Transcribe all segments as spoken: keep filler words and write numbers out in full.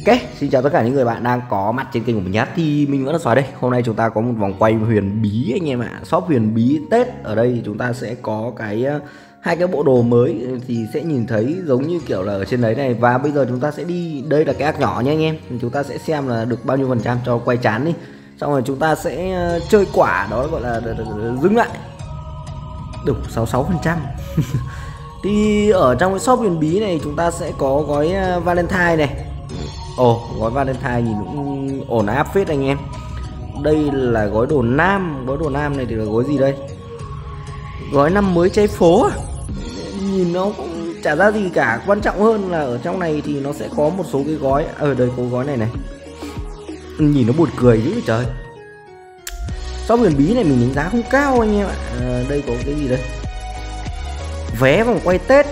Ok, xin chào tất cả những người bạn đang có mặt trên kênh của mình nhé. Thì mình vẫn là Xoài đây. Hôm nay chúng ta có một vòng quay huyền bí anh em ạ. Shop huyền bí Tết. Ở đây chúng ta sẽ có cái hai cái bộ đồ mới thì sẽ nhìn thấy giống như kiểu là ở trên đấy này. Và bây giờ chúng ta sẽ đi, đây là cái ác nhỏ nha anh em. Chúng ta sẽ xem là được bao nhiêu phần trăm cho quay chán đi. Xong rồi chúng ta sẽ chơi quả, đó gọi là dừng lại. Đủ sáu mươi sáu phần trăm. Thì ở trong cái shop huyền bí này chúng ta sẽ có gói Valentine này. Ồ, gói Valentine nhìn cũng ổn áp phết anh em. Đây là gói đồ nam. Gói đồ nam này thì là gói gì đây? Gói năm mới trái phố à? Nhìn nó cũng chả ra gì cả. Quan trọng hơn là ở trong này thì nó sẽ có một số cái gói. Ở đây có gói này này. Nhìn nó buồn cười dữ trời. Shop huyền bí này mình đánh giá không cao anh em ạ. À, đây có cái gì đây? Vé vòng quay Tết.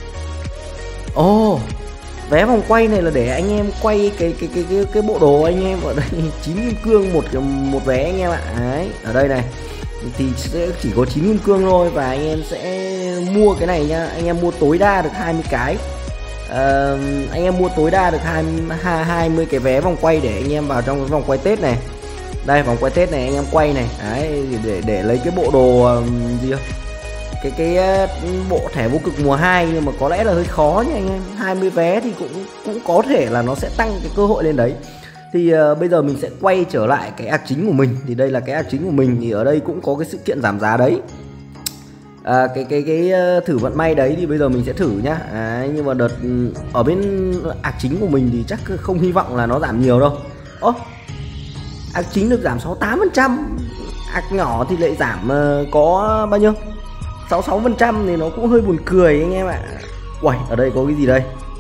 Ồ, vé vòng quay này là để anh em quay cái cái cái cái, cái bộ đồ anh em. Ở đây chín kim cương một một vé anh em ạ. Đấy, ở đây này thì sẽ chỉ có chín kim cương thôi, và anh em sẽ mua cái này nhá. Anh em mua tối đa được hai mươi cái. À, anh em mua tối đa được hai mươi cái vé vòng quay để anh em vào trong cái vòng quay Tết này. Đây, vòng quay Tết này anh em quay này. Đấy, để để lấy cái bộ đồ um, gì không? cái cái bộ thẻ vô cực mùa hai, nhưng mà có lẽ là hơi khó nha anh em. Hai mươi vé thì cũng cũng có thể là nó sẽ tăng cái cơ hội lên đấy. Thì uh, bây giờ mình sẽ quay trở lại cái ạc chính của mình. Thì đây là cái ạc chính của mình, thì ở đây cũng có cái sự kiện giảm giá đấy. À, cái cái cái uh, thử vận may đấy thì bây giờ mình sẽ thử nhá. À, nhưng mà đợt ở bên ạc chính của mình thì chắc không hy vọng là nó giảm nhiều đâu. Ố, ạc chính được giảm sáu mươi tám phần trăm, ạc nhỏ thì lại giảm uh, có bao nhiêu? sáu mươi sáu phần trăm thì nó cũng hơi buồn cười anh em ạ. Uầy, ở đây có cái gì đây?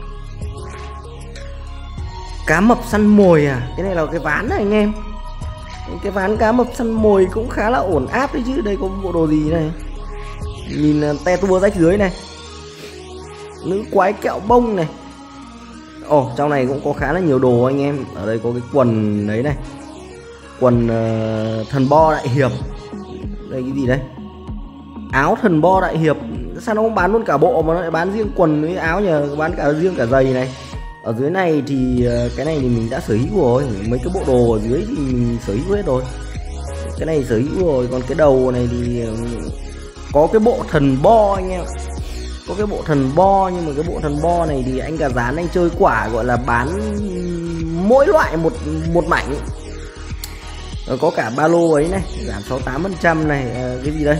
Cá mập săn mồi à? Cái này là cái ván này anh em. Cái ván cá mập săn mồi cũng khá là ổn áp đấy chứ. Đây có bộ đồ gì này? Nhìn te tua rách dưới này. Nữ quái kẹo bông này. Ồ, trong này cũng có khá là nhiều đồ anh em. Ở đây có cái quần đấy này. Quần uh, thần bo đại hiệp. Đây cái gì đây? Áo thần bo đại hiệp. Sao nó không bán luôn cả bộ mà nó lại bán riêng quần với áo nhờ, bán cả riêng cả giày này. Ở dưới này thì cái này thì mình đã sở hữu rồi. Mấy cái bộ đồ ở dưới thì mình sở hữu hết rồi. Cái này sở hữu rồi. Còn cái đầu này thì có cái bộ thần bo anh em. Có cái bộ thần bo, nhưng mà cái bộ thần bo này thì anh Gà Rán anh chơi quả gọi là bán mỗi loại một một mảnh. Rồi có cả ba lô ấy này, giảm sáu mươi tám phần trăm này. À, cái gì đây?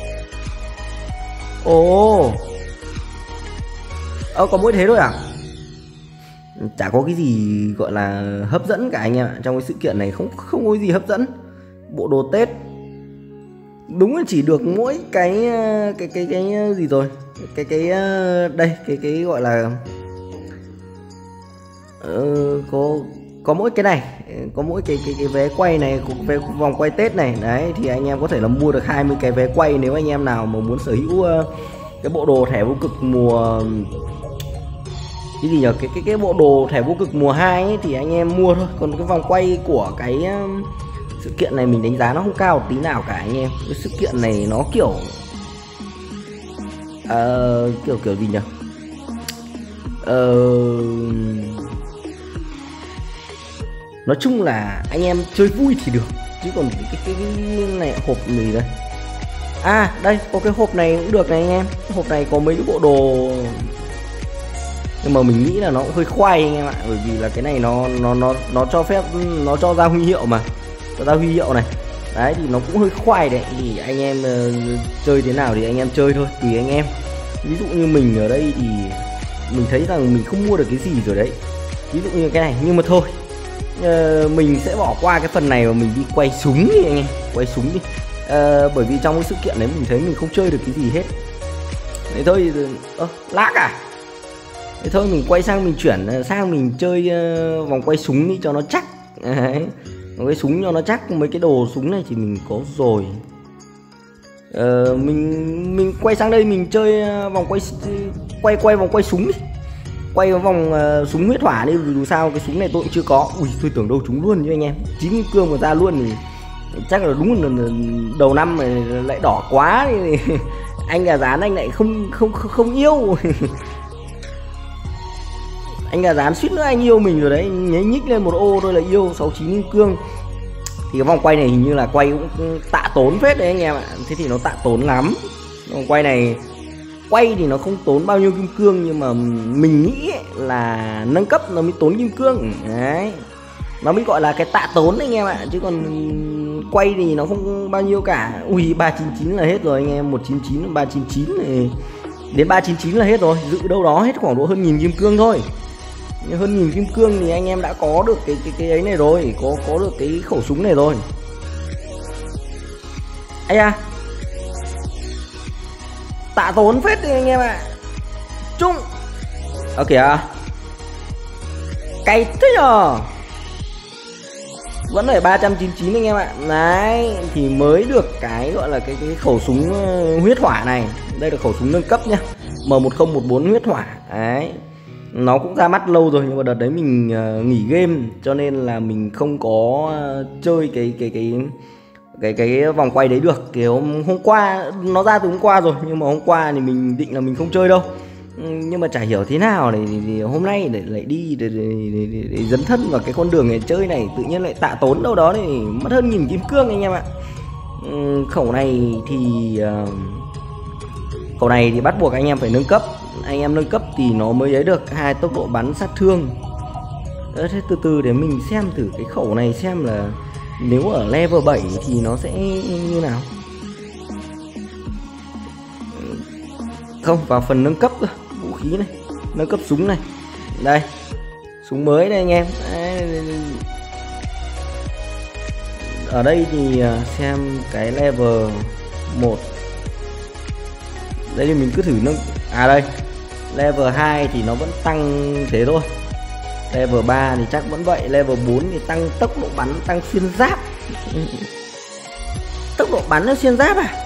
Ồ, Ơ, có mỗi thế thôi à? Chả có cái gì gọi là hấp dẫn cả anh em ạ. Trong cái sự kiện này không không có gì hấp dẫn. Bộ đồ Tết đúng là chỉ được mỗi cái cái cái cái, cái gì rồi? Cái cái đây, cái cái gọi là uh, có có mỗi cái này, có mỗi cái cái cái vé quay này, có vé vòng quay Tết này. Đấy thì anh em có thể là mua được hai mươi cái vé quay nếu anh em nào mà muốn sở hữu uh, cái bộ đồ thẻ vô cực mùa cái gì nhỉ? Cái cái cái bộ đồ thẻ vô cực mùa hai ấy, thì anh em mua thôi. Còn cái vòng quay của cái uh, sự kiện này mình đánh giá nó không cao tí nào cả anh em. Cái sự kiện này nó kiểu uh, kiểu kiểu gì nhỉ? Uh, nói chung là anh em chơi vui thì được, chứ còn cái cái, cái này hộp gì đây? À đây có cái hộp này cũng được này anh em. Hộp này có mấy cái bộ đồ, nhưng mà mình nghĩ là nó cũng hơi khoai anh em ạ, bởi vì là cái này nó nó nó nó cho phép nó cho ra huy hiệu mà, cho ra huy hiệu này. Đấy thì nó cũng hơi khoai đấy. Thì anh em uh, chơi thế nào thì anh em chơi thôi, tùy anh em. Ví dụ như mình ở đây thì mình thấy rằng mình không mua được cái gì rồi đấy. Ví dụ như cái này, nhưng mà thôi, uh, mình sẽ bỏ qua cái phần này và mình đi quay súng đi anh em, quay súng đi. Uh, bởi vì trong cái sự kiện đấy mình thấy mình không chơi được cái gì hết. Thế thôi, ơ, uh, lag à? Thế thôi mình quay sang, mình chuyển sang mình chơi uh, vòng quay súng đi cho nó chắc. Đấy, vòng quay súng cho nó chắc. Mấy cái đồ súng này thì mình có rồi. Uh, mình mình quay sang đây mình chơi uh, vòng quay quay quay vòng quay súng đi. Quay vòng uh, súng huyết hỏa đi, dù sao cái súng này tôi cũng chưa có. Ui, tôi tưởng đâu trúng luôn chứ anh em. Chín kim cương mà ra luôn thì chắc là đúng là đầu năm mà lại đỏ quá thì anh Gà Rán anh lại không không không yêu. Anh gà rán suýt nữa anh yêu mình rồi đấy, nháy nhích lên một ô thôi là yêu sáu chín kim cương. Thì cái vòng quay này hình như là quay cũng tạ tốn phết đấy anh em ạ. Thế thì nó tạ tốn lắm. Vòng quay này quay thì nó không tốn bao nhiêu kim cương, nhưng mà mình nghĩ là nâng cấp nó mới tốn kim cương đấy, nó mới gọi là cái tạ tốn anh em ạ. Chứ còn quay thì nó không bao nhiêu cả. Ui, ba chín chín là hết rồi anh em. Một chín chín, ba chín chín này, đến ba chín chín là hết rồi. Dự đâu đó hết khoảng độ hơn nghìn kim cương thôi. Hơn nghìn kim cương thì anh em đã có được cái cái cái ấy này rồi, có có được cái khẩu súng này rồi. Ây da, tạ tốn phết đấy anh em ạ. Trung ở kìa, cay thế nhờ. Vẫn phải ba trăm chín mươi chín anh em ạ. Đấy, thì mới được cái gọi là cái cái khẩu súng huyết hỏa này. Đây là khẩu súng nâng cấp nhá, M một không một bốn huyết hỏa. Đấy, nó cũng ra mắt lâu rồi, nhưng mà đợt đấy mình uh, nghỉ game cho nên là mình không có uh, chơi cái cái cái cái cái vòng quay đấy được. Kiểu hôm, hôm qua nó ra từ hôm qua rồi, nhưng mà hôm qua thì mình định là mình không chơi đâu. Nhưng mà chả hiểu thế nào để, để, để hôm nay để lại đi để, để, để, để, để dấn thân vào cái con đường này chơi này, tự nhiên lại tạ tốn đâu đó thì mất hơn nghìn kim cương anh em ạ. Khẩu này thì uh, khẩu này thì bắt buộc anh em phải nâng cấp. Anh em nâng cấp thì nó mới ấy được hai tốc độ bắn sát thương. Đó, thế từ từ để mình xem thử cái khẩu này xem là nếu ở level bảy thì nó sẽ như nào. Không, vào phần nâng cấp vũ khí này, nâng cấp súng này. Đây, súng mới đây anh em. Đấy. Ở đây thì xem cái level một. Đây thì mình cứ thử nâng. À đây, level hai thì nó vẫn tăng thế thôi. Level ba thì chắc vẫn vậy. Level bốn thì tăng tốc độ bắn, tăng xuyên giáp. Tốc độ bắn nó xuyên giáp à?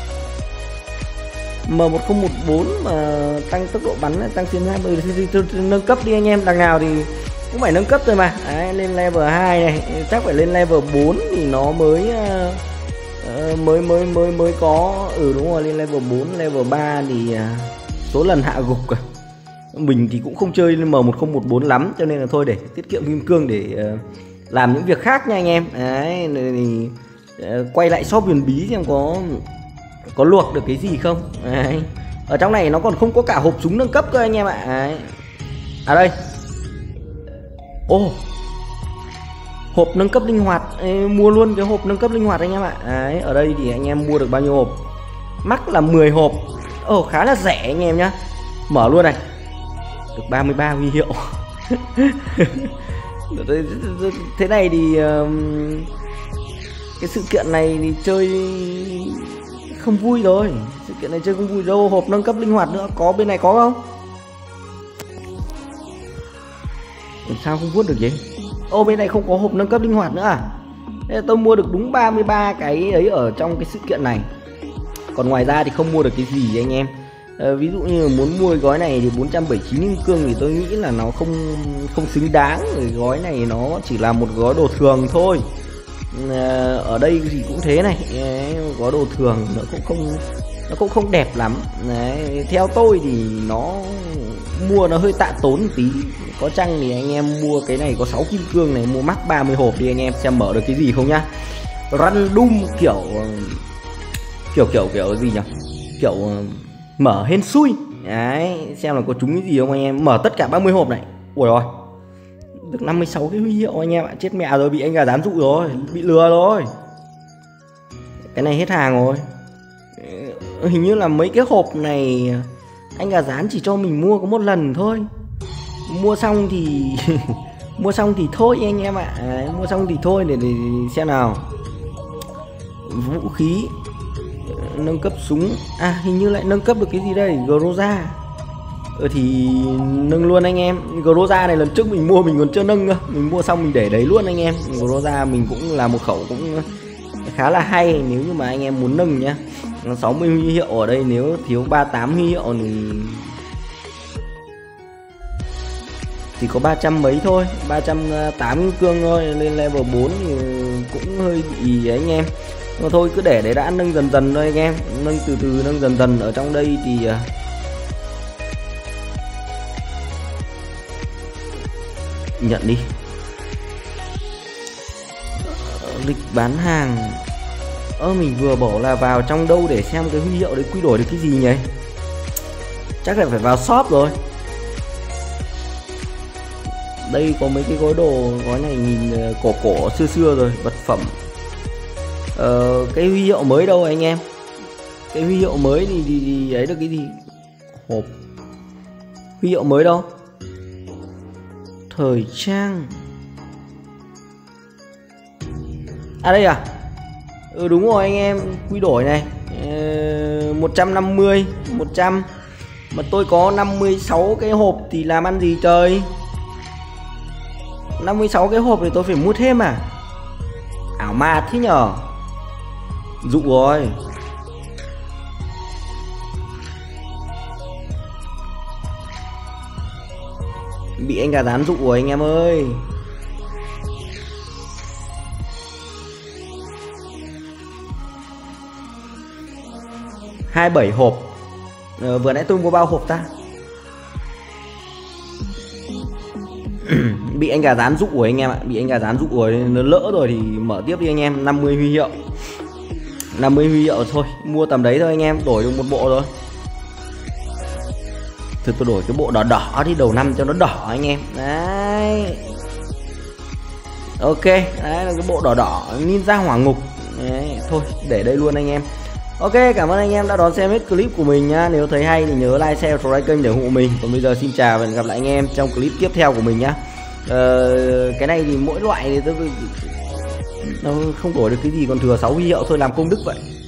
M một không một bốn mà tăng tốc độ bắn, tăng xuyên giáp. Ừ, thì, thì, thì, nâng cấp đi anh em. Đằng nào thì cũng phải nâng cấp thôi mà. Đấy, lên level hai này, chắc phải lên level bốn thì nó mới uh, mới mới mới mới có. Ừ đúng rồi, lên level bốn. Level ba thì uh, số lần hạ gục à. Mình thì cũng không chơi lên M một không một bốn lắm, cho nên là thôi để tiết kiệm kim cương để uh, làm những việc khác nha anh em. Đấy, thì uh, quay lại shop huyền bí xem có có luộc được cái gì không. Đấy, ở trong này nó còn không có cả hộp súng nâng cấp cơ anh em ạ. Đấy. À đây, ô oh, hộp nâng cấp linh hoạt. Ê, mua luôn cái hộp nâng cấp linh hoạt anh em ạ. Đấy, ở đây thì anh em mua được bao nhiêu hộp? Mắc là mười hộp. Ồ, oh, khá là rẻ anh em nhá. Mở luôn này, được ba mươi ba huy hiệu. Thế này thì um, cái sự kiện này thì chơi không vui rồi. Sự kiện này chơi không vui đâu. Hộp nâng cấp linh hoạt nữa, có bên này có không? Sao không vuốt được vậy? Ô, bên này không có hộp nâng cấp linh hoạt nữa à? Thế tôi mua được đúng ba mươi ba cái ấy ở trong cái sự kiện này. Còn ngoài ra thì không mua được cái gì anh em. À, ví dụ như muốn mua cái gói này thì bốn trăm bảy mươi chín kim cương thì tôi nghĩ là nó không không xứng đáng. Cái gói này nó chỉ là một gói đồ thường thôi. À, ở đây thì cũng thế này. Đấy, gói đồ thường nó cũng không nó cũng không đẹp lắm. Đấy, theo tôi thì nó mua nó hơi tạ tốn một tí. Có chăng thì anh em mua cái này có sáu kim cương này, mua mắc ba mươi hộp đi anh em xem mở được cái gì không nhá. Random kiểu kiểu kiểu kiểu gì nhỉ? Kiểu mở hên xui. Đấy, xem là có trúng cái gì không anh em. Mở tất cả ba mươi hộp này. Ui rồi, được năm mươi sáu cái huy hiệu anh em ạ. Chết mẹ rồi, bị anh gà rán dụ rồi, bị lừa rồi. Cái này hết hàng rồi. Hình như là mấy cái hộp này anh gà rán chỉ cho mình mua có một lần thôi. Mua xong thì mua xong thì thôi anh em ạ. Đấy, mua xong thì thôi để, để xem nào. Vũ khí nâng cấp súng. À, hình như lại nâng cấp được cái gì đây? Groza. Ừ thì nâng luôn anh em. Groza này lần trước mình mua mình còn chưa nâng cơ. Mình mua xong mình để đấy luôn anh em. Groza mình cũng là một khẩu cũng khá là hay nếu như mà anh em muốn nâng nhá. sáu mươi huy hiệu ở đây, nếu thiếu ba mươi tám huy hiệu thì chỉ có ba trăm mấy thôi, ba trăm tám kim cương thôi. Lên level bốn thì cũng hơi bị ấy anh em. Nhưng mà thôi cứ để đấy đã, nâng dần dần thôi anh em. Nâng từ từ, nâng dần dần. Ở trong đây thì Nhận đi. Lịch bán hàng. Ơ mình vừa bảo là vào trong đâu để xem cái huy hiệu đấy quy đổi được cái gì nhỉ? Chắc là phải vào shop rồi. Đây có mấy cái gói đồ, gói này nhìn cổ cổ xưa xưa rồi, vật phẩm. Ờ, cái huy hiệu mới đâu anh em? Cái huy hiệu mới thì, thì, thì ấy được cái gì? Hộp. Huy hiệu mới đâu? Thời trang. À đây à? Ừ đúng rồi anh em, quy đổi này. Ờ, một trăm năm mươi, một trăm. Mà tôi có năm mươi sáu cái hộp thì làm ăn gì trời? năm mươi sáu cái hộp thì tôi phải mua thêm à? Ảo ma thế nhờ. Dụ rồi. Bị anh gà rán dụ rồi anh em ơi. hai mươi bảy hộp. Ờ, vừa nãy tôi mua bao hộp ta? Bị anh gà rán dụ rồi anh em ạ. Bị anh gà rán dụ rồi, nó lỡ rồi thì mở tiếp đi anh em. Năm mươi huy hiệu. năm mươi huy hiệu thôi, mua tầm đấy thôi anh em, đổi được một bộ rồi. Thôi tôi đổi cái bộ đỏ đỏ đi, đầu năm cho nó đỏ anh em. Đấy. Ok, đấy là cái bộ đỏ đỏ Ninja Hỏa Ngục. Đấy, thôi để đây luôn anh em. Ok, cảm ơn anh em đã đón xem hết clip của mình nhá. Nếu thấy hay thì nhớ like, share, subscribe kênh để ủng hộ mình. Còn bây giờ xin chào và hẹn gặp lại anh em trong clip tiếp theo của mình nhá. Ờ, cái này thì mỗi loại thì tôi nó không đổi được cái gì, còn thừa sáu huy hiệu thôi, làm công đức vậy.